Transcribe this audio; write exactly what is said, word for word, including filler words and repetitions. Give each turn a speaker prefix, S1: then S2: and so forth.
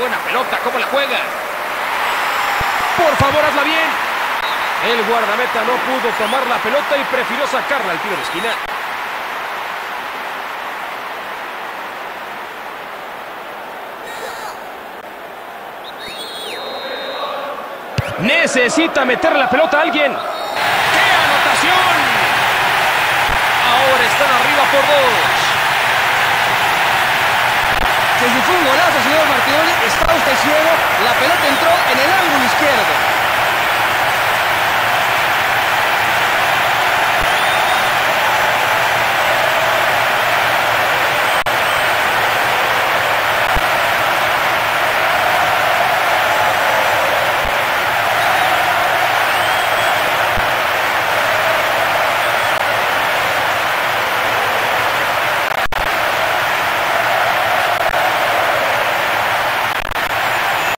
S1: buena pelota, ¿cómo la juega? Por favor, hazla bien. El guardameta no pudo tomar la pelota y prefirió sacarla al tiro de esquina. Necesita meter la pelota a alguien. ¡Qué anotación! Ahora están arriba por dos.
S2: Que si fue un golazo, señor Martinoli, está usted ciego. La pelota entró en el ángulo izquierdo.